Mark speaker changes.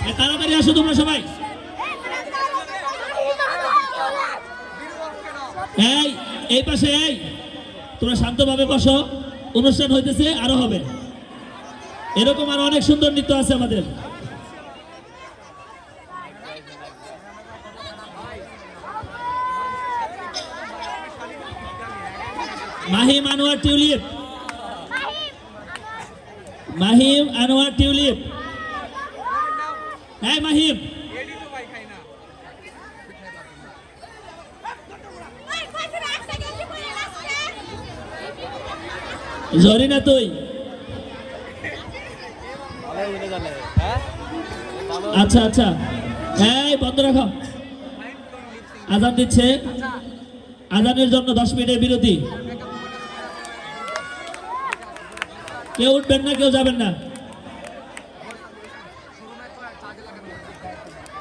Speaker 1: তাড়াতাড়ি আসো তোমরা সবাই। এই পাশে তোমরা শান্তভাবে বসো, অনুষ্ঠান হইতেছে, আরো হবে এরকম আরো অনেক সুন্দর নৃত্য আছে আমাদের। মাহিম আনোয়ার টিউলিপ, মাহিম আনোয়ার টিউলিপ, মাহিম জরিনা তুই আচ্ছা আচ্ছা বন্ধ রাখো, আজান দিচ্ছে, আজানের জন্য 10 মিনিটের বিরতি। কেউ উঠবেন না, কেউ যাবেন না।